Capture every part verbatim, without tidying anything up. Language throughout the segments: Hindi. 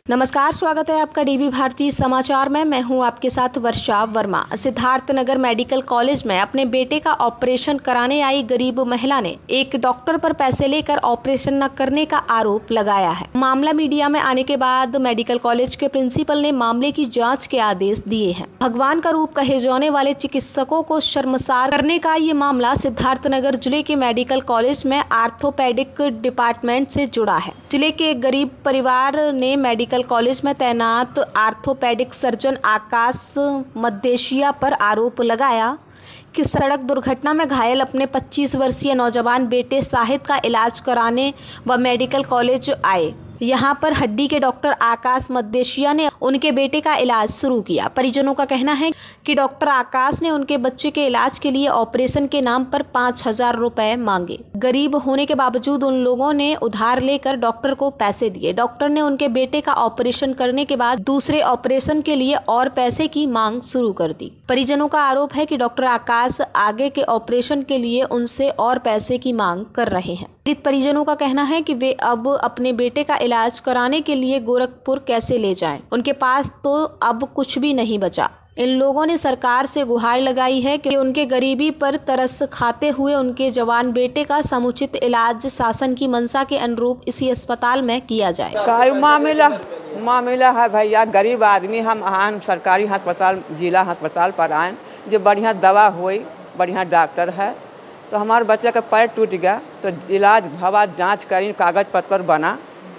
नमस्कार, स्वागत है आपका डीवी भारती समाचार में। मैं हूं आपके साथ वर्षा वर्मा। सिद्धार्थनगर मेडिकल कॉलेज में अपने बेटे का ऑपरेशन कराने आई गरीब महिला ने एक डॉक्टर पर पैसे लेकर ऑपरेशन न करने का आरोप लगाया है। मामला मीडिया में आने के बाद मेडिकल कॉलेज के प्रिंसिपल ने मामले की जाँच के आदेश दिए हैं। भगवान का रूप कहे जाने वाले चिकित्सकों को शर्मसार करने का ये मामला सिद्धार्थनगर जिले के मेडिकल कॉलेज में आर्थोपेडिक डिपार्टमेंट से जुड़ा है। जिले के एक गरीब परिवार ने मेडिकल कॉलेज में तैनात आर्थोपेडिक सर्जन आकाश मदेशिया पर आरोप लगाया कि सड़क दुर्घटना में घायल अपने पच्चीस वर्षीय नौजवान बेटे शाहिद का इलाज कराने व मेडिकल कॉलेज आए। यहां पर हड्डी के डॉक्टर आकाश मदेशिया ने उनके बेटे का इलाज शुरू किया। परिजनों का कहना है कि डॉक्टर आकाश ने उनके बच्चे के इलाज के लिए ऑपरेशन के नाम पर पाँच हजार रुपए मांगे। गरीब होने के बावजूद उन लोगों ने उधार लेकर डॉक्टर को पैसे दिए। डॉक्टर ने उनके बेटे का ऑपरेशन करने के बाद दूसरे ऑपरेशन के लिए और पैसे की मांग शुरू कर दी। परिजनों का आरोप है कि डॉक्टर आकाश आगे के ऑपरेशन के लिए उनसे और पैसे की मांग कर रहे हैं। पीड़ित परिजनों का कहना है कि वे अब अपने बेटे का इलाज कराने के लिए गोरखपुर कैसे ले जाएं? उनके पास तो अब कुछ भी नहीं बचा। इन लोगों ने सरकार से गुहार लगाई है कि उनके गरीबी पर तरस खाते हुए उनके जवान बेटे का समुचित इलाज शासन की मंशा के अनुरूप इसी अस्पताल में किया जाए। का मामला मामला है भैया, गरीब आदमी हम आन सरकारी अस्पताल जिला अस्पताल पर आए, जो बढ़िया दवा हुई, बढ़िया डॉक्टर है, तो हमारे बच्चे का पैर टूट गया तो इलाज भवा जांच करी, कागज पत्र बना,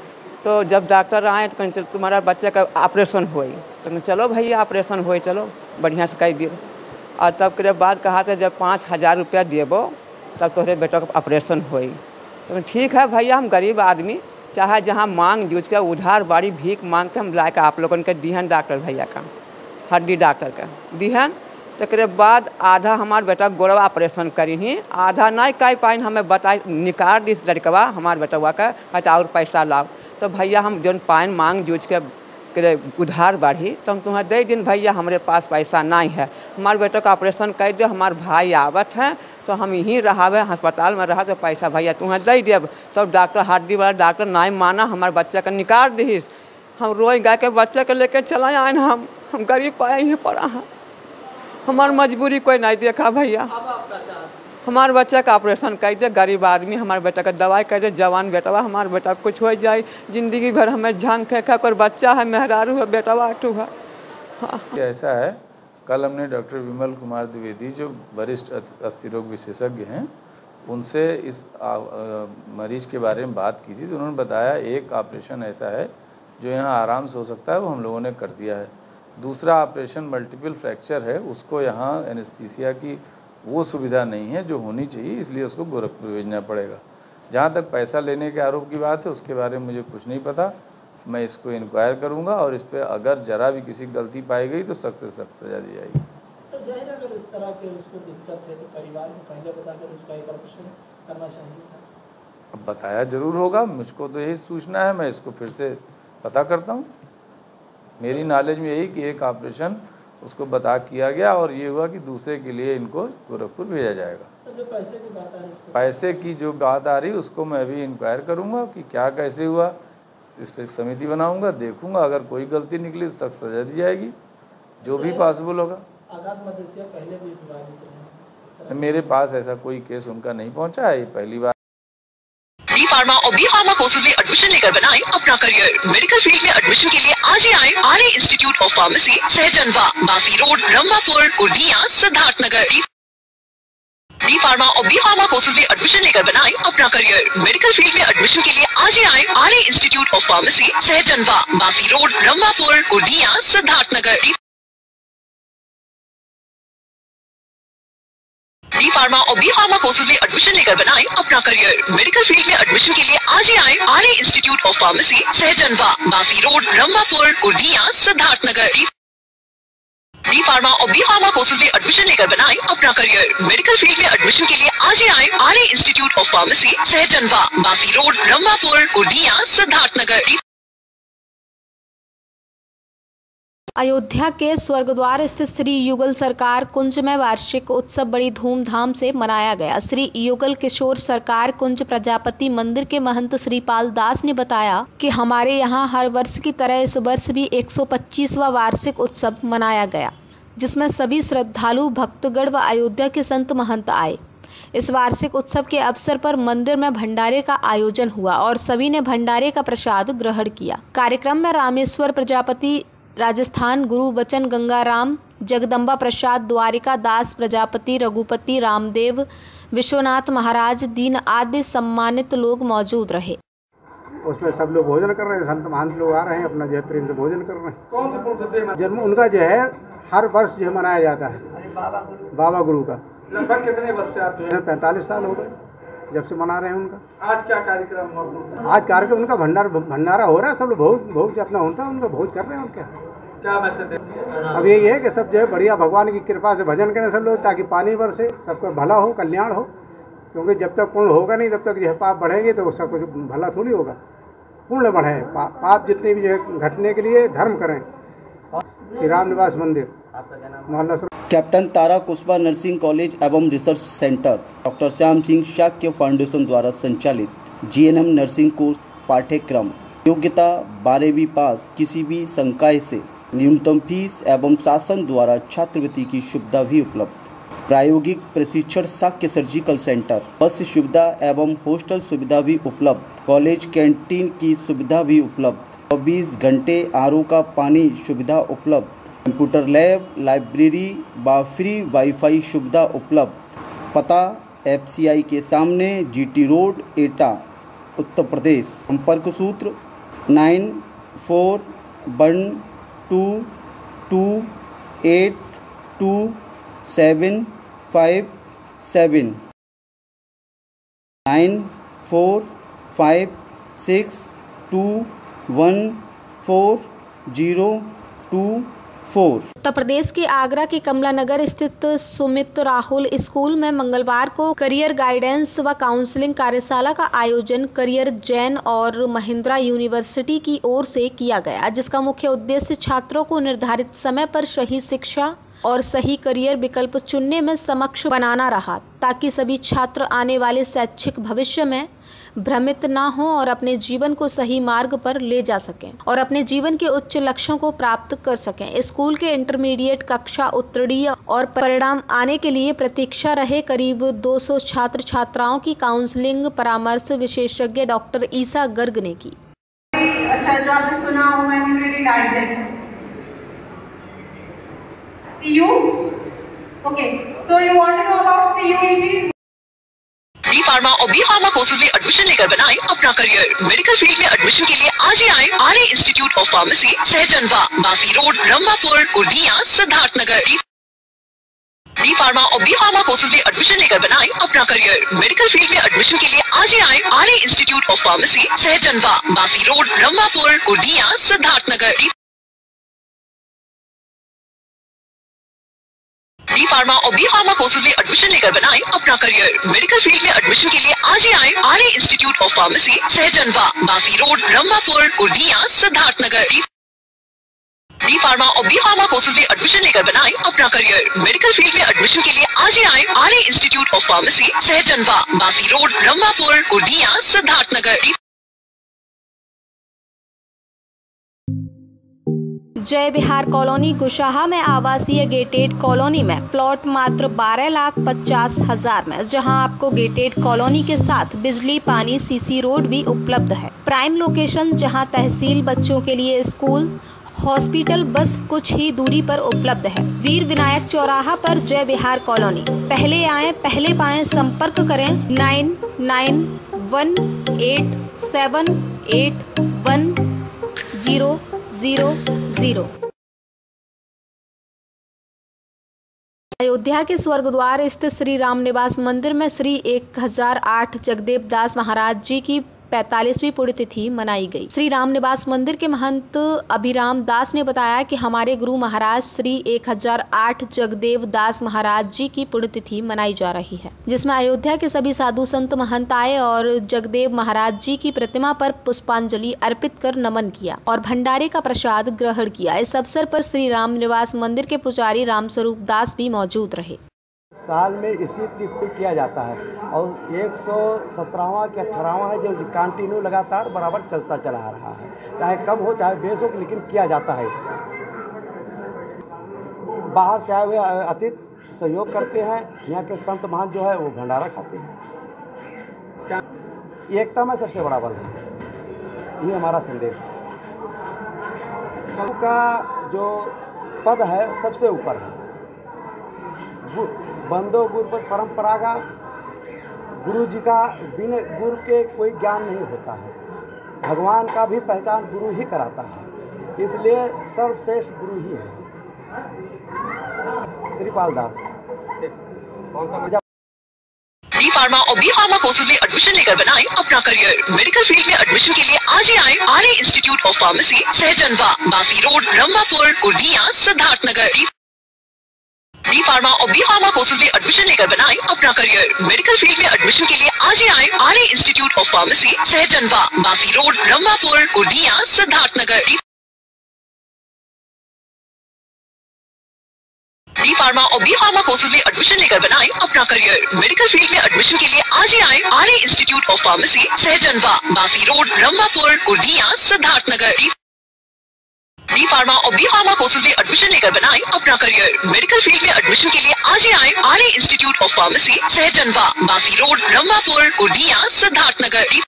तो जब डॉक्टर आए तो कहीं तुम्हारा बच्चे का ऑपरेशन हुई, तो चलो भैया ऑपरेशन हुई, चलो बढ़िया से कर दिए। और तब के बाद कहा था जब पाँच हज़ार रुपया देबो तब तोहरे बेटा का ऑपरेशन हुई। तो ठीक है भैया, हम गरीब आदमी चाहे जहाँ मांग जूझ के उधार बाड़ी भीख मांग के हम ला के आप लोगों के दिहन डॉक्टर भैया का, हड्डी डॉक्टर का दिहन। तो बाद आधा हमारे बेटा गोड़वा ऑपरेशन करी ही, आधा नहीं कर पाइन, हमें बताई निकाल दी लड़कवा हमारे बेटवा का, कहता और पैसा लाओ। तो भैया हम जो पाइन मांग जूझ के उधार बढ़ी तो हम तुम्हें दे दिन भैया, हमारे पास पैसा नहीं है, हमारे बेटे का ऑपरेशन कर दो, हमारे भाई आवत हैं तो हम यहीं रहावे अस्पताल में रहा, तो पैसा भैया तुम्हें दे देव। तो डॉक्टर हड्डी वाला डॉक्टर नहीं माना, हमारे बच्चे का निकाल दी। हम रोई गा के बच्चे के लेके चला आए, हम हम गरीब पाए ही पड़ा है, हमारी मजबूरी कोई नहीं देखा भैया। हमारे बच्चे का ऑपरेशन कर दे, गरीब आदमी हमारे बेटा का दवाई कर दे, जवान बेटवा हमारे बेटा कुछ हो जाए, जिंदगी भर हमें झंग फेंका, कोई बच्चा है, मेहरारू है, बेटवा अटू है। हाँ। ऐसा है, कल हमने डॉक्टर विमल कुमार द्विवेदी जो वरिष्ठ अस्थि रोग विशेषज्ञ हैं उनसे इस आ, आ, मरीज के बारे में बात की थी, तो उन्होंने बताया एक ऑपरेशन ऐसा है जो यहाँ आराम से हो सकता है, वो हम लोगों ने कर दिया है। दूसरा ऑपरेशन मल्टीपल फ्रैक्चर है, उसको यहाँ एनेस्थीसिया की वो सुविधा नहीं है जो होनी चाहिए, इसलिए उसको गोरखपुर भेजना पड़ेगा। जहाँ तक पैसा लेने के आरोप की बात है उसके बारे में मुझे कुछ नहीं पता, मैं इसको इंक्वायर करूँगा और इस पर अगर जरा भी किसी गलती पाई गई तो सख्त से सख्त सजा दी जाएगी। तो जाहिर अगर इस तरह के उसको दिक्कत है तो परिवार को पहले बताकर उसका एक ऑपरेशन करना चाहिए था। अब बताया जरूर होगा, मुझको तो यही सूचना है, मैं इसको फिर से पता करता हूँ। मेरी नॉलेज में यही कि एक ऑपरेशन उसको बता किया गया और ये हुआ कि दूसरे के लिए इनको गोरखपुर भेजा जाएगा। तो जो पैसे की बात आ रही है, पैसे की जो बात आ रही है उसको मैं अभी इंक्वायर करूंगा कि क्या कैसे हुआ, इस पर एक समिति बनाऊंगा, देखूंगा, अगर कोई गलती निकली तो सख्त सजा दी जाएगी, जो भी पॉसिबल होगा। आकाश मदेशिया पहले भी विवादित है, मेरे पास ऐसा कोई केस उनका नहीं पहुंचा है, ये पहली बार। बी फार्मा और बी फार्मा कोर्सेज में एडमिशन लेकर बनाएं अपना करियर। मेडिकल फील्ड में एडमिशन के लिए आज ही आए Arya institute of pharmacy, Sahjanwa, Basi road, Rambhapur, Kurdiya, Siddharthnagar. B pharma और बी फार्मा कोर्सेज में एडमिशन लेकर बनाएं अपना करियर। मेडिकल फील्ड में एडमिशन के लिए आज ही आए Arya institute of pharmacy, Sahjanwa, Basi road, Rambhapur, Kurdiya, Siddharthnagar. B pharma और बी फार्मा कोर्सेज में एडमिशन लेकर बनाएं अपना करियर। मेडिकल फील्ड में एडमिशन के लिए आज ही आए Arya institute of pharmacy, Sahjanwa, Basi road, Rambhapur, Kurdiya, Siddharthnagar. B pharma और बी फार्मा कोर्सेज में एडमिशन लेकर बनाएं अपना करियर। मेडिकल फील्ड में एडमिशन के लिए आज ही आए Arya institute of pharmacy, Sahjanwa, Basi road, Rambhapur, Kurdiya, Siddharthnagar. Ayodhya के स्वर्गद्वार स्थित श्री युगल सरकार कुंज में वार्षिक उत्सव बड़ी धूमधाम से मनाया गया। श्री युगल किशोर सरकार कुंज प्रजापति मंदिर के महंत श्रीपाल दास ने बताया कि हमारे यहाँ हर वर्ष की तरह इस वर्ष भी एक सौ पच्चीसवां वार्षिक उत्सव मनाया गया, जिसमें सभी श्रद्धालु भक्तगण व अयोध्या के संत महंत आए। इस वार्षिक उत्सव के अवसर पर मंदिर में भंडारे का आयोजन हुआ और सभी ने भंडारे का प्रसाद ग्रहण किया। कार्यक्रम में रामेश्वर प्रजापति, राजस्थान गुरु बचन गंगाराम, जगदम्बा प्रसाद, द्वारिका दास प्रजापति, रघुपति रामदेव, विश्वनाथ महाराज, दीन आदि सम्मानित लोग मौजूद रहे। उसमें सब लोग भोजन कर रहे हैं, संत महंत लोग आ रहे हैं, अपना जो है प्रेम से भोजन कर रहे हैं। कौन सा जन्म उनका जो है हर वर्ष जो मनाया जाता है, बाबा गुरु का। लगभग कितने वर्ष से आप हैं? पैंतालीस साल हो गए जब से मना रहे हैं उनका। आज क्या कार्यक्रम हुआ? आज कार्यक्रम उनका भंडार भंडारा हो रहा है, सब लोग भोज भोज अपना होता है, उनका भोज कर रहे हैं। उनका क्या मैसेज है? अब यही है कि सब जो है बढ़िया भगवान की कृपा से भजन करें सब लोग, ताकि पानी बरसे, सबका भला हो, कल्याण हो। क्योंकि जब तक पुण्य होगा नहीं, तब तक जो है पाप बढ़ेंगे तो उसका कुछ भला थोड़ी होगा। पुण्य बढ़े, पा, पाप जितने भी जो है घटने के लिए धर्म करें। श्री राम निवास मंदिर, मोहल्ला captain Tara Kushwaha nursing college एवं research centre, doctor Shyam Singh Shakya foundation द्वारा संचालित जीएनएम नर्सिंग कोर्स पाठ्यक्रम। योग्यता बारहवीं पास, किसी भी संकाय से, न्यूनतम फीस एवं शासन द्वारा छात्रवृत्ति की सुविधा भी उपलब्ध। प्रायोगिक प्रशिक्षण शाक्य सर्जिकल सेंटर, बस सुविधा एवं हॉस्टल सुविधा भी उपलब्ध। कॉलेज कैंटीन की सुविधा भी उपलब्ध। चौबीस घंटे आरओ का पानी सुविधा उपलब्ध। कंप्यूटर लैब, लाइब्रेरी व फ्री वाईफाई सुविधा उपलब्ध। पता एफसीआई के सामने, जीटी रोड, एटा, उत्तर प्रदेश। संपर्क सूत्र nine four one two two eight two seven five seven, nine four five six two one four zero two four. Uttar Pradesh के आगरा के कमला नगर स्थित सुमित राहुल स्कूल में मंगलवार को करियर गाइडेंस व काउंसलिंग कार्यशाला का आयोजन करियर जैन और महिंद्रा यूनिवर्सिटी की ओर से किया गया, जिसका मुख्य उद्देश्य छात्रों को निर्धारित समय पर सही शिक्षा और सही करियर विकल्प चुनने में सक्षम बनाना रहा, ताकि सभी छात्र आने वाले शैक्षिक भविष्य में भ्रमित ना हो और अपने जीवन को सही मार्ग पर ले जा सकें और अपने जीवन के उच्च लक्ष्यों को प्राप्त कर सकें। स्कूल के इंटरमीडिएट कक्षा उत्तीर्ण और परिणाम आने के लिए प्रतीक्षा रहे करीब दो सौ छात्र छात्राओं की काउंसलिंग परामर्श विशेषज्ञ डॉक्टर ईसा गर्ग ने की। अच्छा, जो आपने सुना होगा nutri guidance C U. Okay, so you want to know about C U E T? D pharma और बी फार्मा कोर्सेज में एडमिशन लेकर बनाएं अपना करियर। मेडिकल फील्ड में एडमिशन के लिए आज ही आए Arya institute of pharmacy, Sahjanwa, Basi road, Rambhapur, Kurdiya, Siddharth Nagar. D pharma और बी फार्मा कोर्सेज में एडमिशन लेकर बनाएं अपना करियर। मेडिकल फील्ड में एडमिशन के लिए आज ही आए Arya institute of pharmacy, Sahjanwa, Basi road, Rambhapur, Kurdiya, Siddharth Nagar. D pharma और बी फार्मा कोर्सेज में एडमिशन लेकर बनाएं अपना करियर। मेडिकल फील्ड में एडमिशन के लिए आज ही आए Arya institute of pharmacy, Sahjanwa, Basi road, Rambhapur, Kurdiya, Siddharth Nagar. D pharma और बी फार्मा कोर्सेज में एडमिशन लेकर बनाएं अपना करियर। मेडिकल फील्ड में एडमिशन के लिए आज ही आए Arya institute of pharmacy, Sahjanwa, Basi road, Rambhapur, Kurdiya, Siddharth Nagar. Jai Bihar colony कुशाहा में आवासीय गेटेड कॉलोनी में प्लॉट मात्र बारह लाख पचास हजार में, जहां आपको गेटेड कॉलोनी के साथ बिजली, पानी, सीसी रोड भी उपलब्ध है। प्राइम लोकेशन, जहां तहसील, बच्चों के लिए स्कूल, हॉस्पिटल बस कुछ ही दूरी पर उपलब्ध है। वीर विनायक चौराहा पर जय बिहार कॉलोनी। पहले आए पहले पाएं। संपर्क करें nine nine one eight seven eight one zero zero zero. Ayodhya के स्वर्गद्वार स्थित श्री राम निवास मंदिर में श्री एक हजार आठ जगदेव दास महाराज जी की पैंतालीसवीं पुण्यतिथि मनाई गई। श्री राम निवास मंदिर के महंत अभिराम दास ने बताया कि हमारे गुरु महाराज श्री एक हजार आठ जगदेव दास महाराज जी की पुण्यतिथि मनाई जा रही है, जिसमें अयोध्या के सभी साधु संत महंत आए और जगदेव महाराज जी की प्रतिमा पर पुष्पांजलि अर्पित कर नमन किया और भंडारे का प्रसाद ग्रहण किया। इस अवसर पर श्री राम निवास मंदिर के पुजारी रामस्वरूप दास भी मौजूद रहे। साल में इसी तिथि पे किया जाता है और एक सौ सत्रहवां के अठारहवां है जो कंटिन्यू लगातार बराबर चलता चला आ रहा है, चाहे कम हो चाहे बेस हो, लेकिन किया जाता है इसको। बाहर से आए हुए अतिथि सहयोग करते हैं, यहाँ के संत महान जो है वो भंडारा खाते हैं। एकता में सबसे बड़ा बल है, ये हमारा संदेश है। गुरु का जो पद है सबसे ऊपर है। बंदो गुरु पर परंपरा का, गुरु जी का बिना गुरु के कोई ज्ञान नहीं होता है। भगवान का भी पहचान गुरु ही कराता है, इसलिए सर्वश्रेष्ठ गुरु ही है। श्रीपाल दास। डी फार्मा और बी फार्मा कोर्सेज में एडमिशन लेकर बनाएं अपना करियर। मेडिकल फील्ड में एडमिशन के लिए आज ही आए Arya institute of pharmacy, Sahjanwa, Basi road, Rambhapur, Kurdiya, Siddharth Nagar. D pharma और बी फार्मा कोर्सेज में एडमिशन लेकर बनाएं अपना करियर। मेडिकल फील्ड में एडमिशन के लिए आज ही आए Arya institute of pharmacy, Sahjanwa, Basi road, Rambhapur, Kurdiya, Siddharth Nagar. D pharma और बी फार्मा कोर्सेज में एडमिशन लेकर बनाएं अपना करियर। मेडिकल फील्ड में एडमिशन के लिए आज ही आए Arya institute of pharmacy, Sahjanwa, Basi road, Rambhapur, Kurdiya, Siddharth Nagar. D pharma और बी फार्मा कोर्सेज में एडमिशन लेकर बनाएं अपना करियर। मेडिकल फील्ड में एडमिशन के लिए आज ही आए Arya institute of pharmacy, Sahjanwa, Basi road, Rambhapur, Kurdiya, Siddharth Nagar.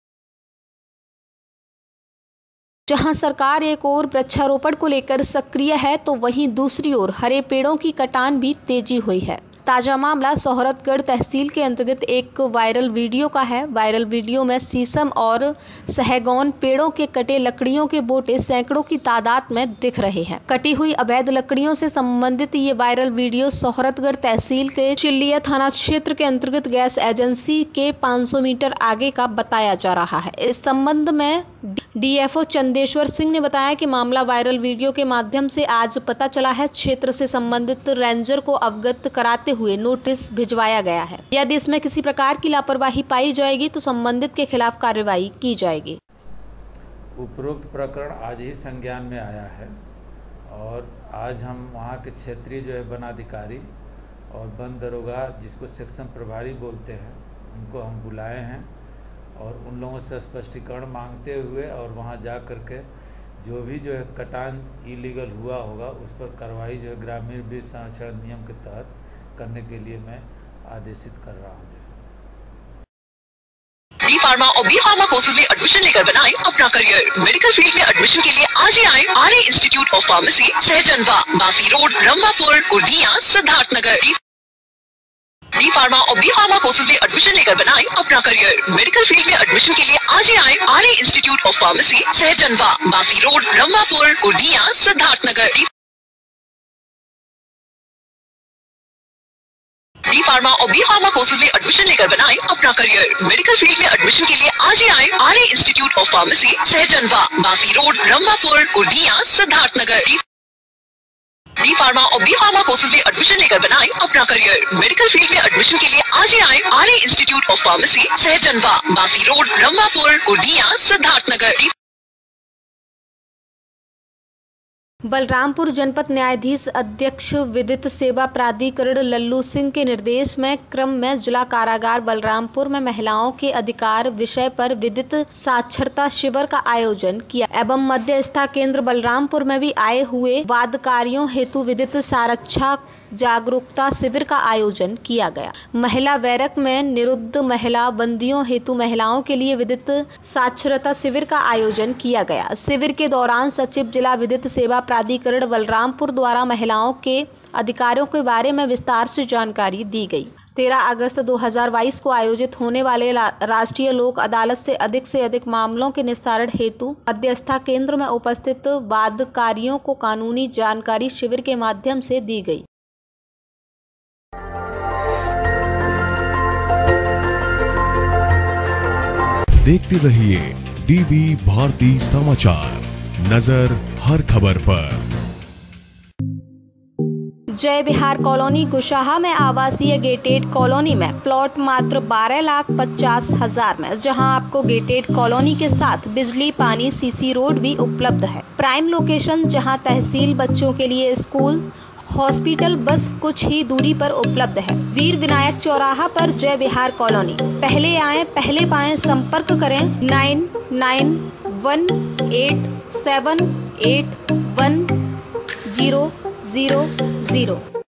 जहां सरकार एक ओर वृक्षारोपण को लेकर सक्रिय है, तो वहीं दूसरी ओर हरे पेड़ों की कटान भी तेजी हुई है। ताजा मामला सोहरतगढ़ तहसील के अंतर्गत एक वायरल वीडियो का है। वायरल वीडियो में शीशम और सहगौन पेड़ों के कटे लकड़ियों के बोटे सैकड़ों की तादाद में दिख रहे हैं। कटी हुई अवैध लकड़ियों से संबंधित ये वायरल वीडियो सोहरतगढ़ तहसील के चिल्लिया थाना क्षेत्र के अंतर्गत गैस एजेंसी के पाँच सौ मीटर आगे का बताया जा रहा है। इस संबंध में डीएफओ चंदेश्वर सिंह ने बताया कि मामला वायरल वीडियो के माध्यम से आज पता चला है। क्षेत्र से संबंधित रेंजर को अवगत कराते हुए नोटिस भिजवाया गया है। यदि इसमें किसी प्रकार की लापरवाही पाई जाएगी तो संबंधित के खिलाफ कार्रवाई की जाएगी। उपरोक्त प्रकरण आज ही संज्ञान में आया है और आज हम वहाँ के क्षेत्रीय जो है वनाधिकारी और वन दरोगा, जिसको सेक्शन प्रभारी बोलते हैं, उनको हम बुलाए हैं और उन लोगों से स्पष्टीकरण मांगते हुए और वहाँ जा कर के जो भी जो है कटान इलीगल हुआ होगा उस पर कार्रवाई जो है ग्रामीण बीज संरक्षण नियम के तहत करने के लिए मैं आदेशित कर रहा हूँ। डी फार्मा और बी फार्मा कोर्सेज में एडमिशन लेकर बनाएं अपना करियर। मेडिकल फील्ड में एडमिशन के लिए आज ही आए Arya institute of pharmacy, Sahjanwa, Basi road, Rambhapur, Kurdiya, Siddharth Nagar. D pharma और बी फार्मा कोर्सेज में एडमिशन लेकर बनाएं अपना करियर। मेडिकल फील्ड में एडमिशन के लिए आज ही आए Arya institute of pharmacy, Sahjanwa, Basi road, Rambhapur, Kurdiya, Siddharth Nagar. D pharma और बी फार्मा कोर्सेज में एडमिशन लेकर बनाएं अपना करियर। मेडिकल फील्ड में एडमिशन के लिए आज ही आए Arya institute of pharmacy, Sahjanwa, Basi road, Rambhapur, Kurdiya, Siddharth Nagar. D pharma और बी फार्मा कोर्सेज में एडमिशन लेकर बनाएं अपना करियर। मेडिकल फील्ड में एडमिशन के लिए आज ही आए Arya institute of pharmacy, Sahjanwa, Basi road, Rambhapur, Kurdiya, Siddharth Nagar. Balrampur जनपद न्यायाधीश अध्यक्ष विधिक सेवा प्राधिकरण लल्लू सिंह के निर्देश में क्रम में जिला कारागार बलरामपुर में महिलाओं के अधिकार विषय पर विधिक साक्षरता शिविर का आयोजन किया एवं मध्यस्थता केंद्र बलरामपुर में भी आए हुए वादकारियों हेतु विधिक सारक्षा जागरूकता शिविर का आयोजन किया गया। महिला बैरक में निरुद्ध महिला बंदियों हेतु महिलाओं के लिए विधिक साक्षरता शिविर का आयोजन किया गया। शिविर के दौरान सचिव जिला विधिक सेवा प्राधिकरण बलरामपुर द्वारा महिलाओं के अधिकारों के बारे में विस्तार से जानकारी दी गई। तेरह अगस्त दो हज़ार बाईस को आयोजित होने वाले राष्ट्रीय लोक अदालत से अधिक से अधिक मामलों के निस्तारण हेतु मध्यस्थता केंद्र में उपस्थित वादकारियों को कानूनी जानकारी शिविर के माध्यम से दी गई। देखते रहिए डीबी भारती समाचार, नजर हर खबर पर। जय बिहार कॉलोनी कुशाहा में आवासीय गेटेड कॉलोनी में प्लॉट मात्र बारह लाख पचास हजार में, जहां आपको गेटेड कॉलोनी के साथ बिजली, पानी, सीसी रोड भी उपलब्ध है। प्राइम लोकेशन, जहां तहसील, बच्चों के लिए स्कूल, हॉस्पिटल बस कुछ ही दूरी पर उपलब्ध है। वीर विनायक चौराहा पर जय बिहार कॉलोनी। पहले आए पहले पाएं। संपर्क करें nine nine one eight seven eight one zero zero zero.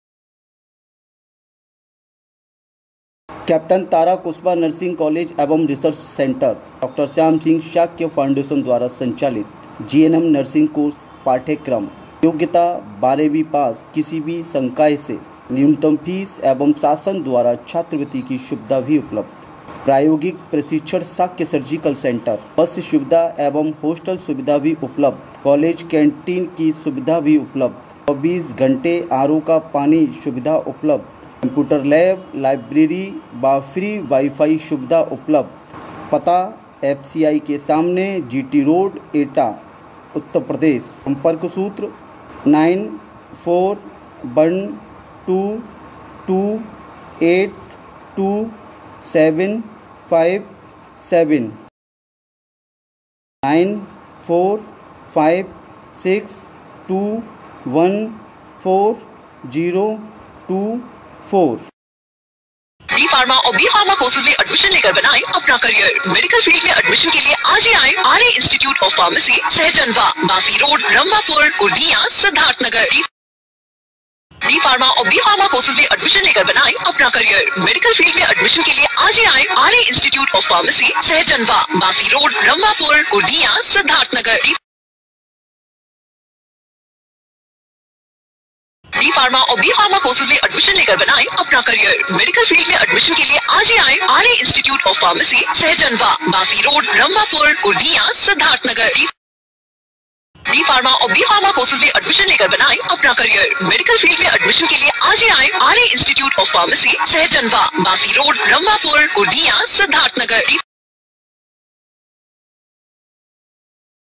Captain Tara Kushwaha nursing college एवं research centre doctor Shyam Singh Shakya foundation द्वारा संचालित जीएनएम नर्सिंग कोर्स पाठ्यक्रम। योग्यता बारहवीं पास। किसी भी संकाय से न्यूनतम फीस एवं शासन द्वारा छात्रवृत्ति की सुविधा भी उपलब्ध। प्रायोगिक प्रशिक्षण शाक्य सर्जिकल सेंटर। बस सुविधा एवं हॉस्टल सुविधा भी उपलब्ध। कॉलेज कैंटीन की सुविधा भी उपलब्ध। चौबीस घंटे आरओ का पानी सुविधा उपलब्ध। कंप्यूटर लैब, लाइब्रेरी व फ्री वाईफाई सुविधा उपलब्ध। पता एफसीआई के सामने, जीटी रोड, एटा, उत्तर प्रदेश। संपर्क सूत्र nine four one two two eight two seven five seven, nine four five six two one four zero two four. B pharma और बी फार्मा कोर्सेज में एडमिशन लेकर बनाएं अपना करियर। मेडिकल फील्ड में एडमिशन के लिए आज ही आए Arya institute of pharmacy, Sahjanwa, Basi road, Rambhapur, Kurdiya, Siddharthnagar. B pharma और बी फार्मा कोर्सेज में एडमिशन लेकर बनाएं अपना करियर। मेडिकल फील्ड में एडमिशन के लिए आज ही आए Arya institute of pharmacy, Sahjanwa, Basi road, Rambhapur, Kurdiya, Siddharthnagar. B pharma और बी फार्मा कोर्सेज में एडमिशन लेकर बनाएं अपना करियर। मेडिकल फील्ड में एडमिशन के लिए आज ही आए Arya institute of pharmacy, Sahjanwa, Basi road, Rambhapur, Kurdiya, Siddharthnagar. B pharma और बी फार्मा कोर्सेज में एडमिशन लेकर बनाएं अपना करियर। मेडिकल फील्ड में एडमिशन के लिए आज ही आए Arya institute of pharmacy, Sahjanwa, Basi road, Rambhapur, Kurdiya, Siddharthnagar.